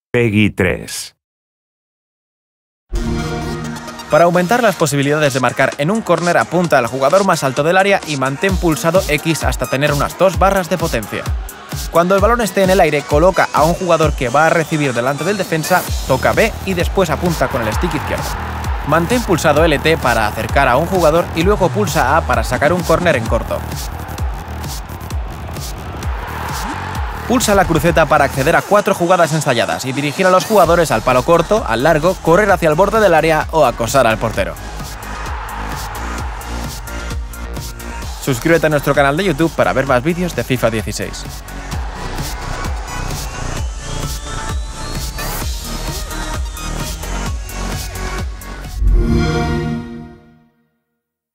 PEGI 3. Para aumentar las posibilidades de marcar en un córner, apunta al jugador más alto del área y mantén pulsado X hasta tener unas 2 barras de potencia. Cuando el balón esté en el aire, coloca a un jugador que va a recibir delante del defensa, toca B y después apunta con el stick izquierdo. Mantén pulsado LT para acercar a un jugador y luego pulsa A para sacar un córner en corto. Pulsa la cruceta para acceder a 4 jugadas ensayadas y dirigir a los jugadores al palo corto, al largo, correr hacia el borde del área o acosar al portero. Suscríbete a nuestro canal de YouTube para ver más vídeos de FIFA 16.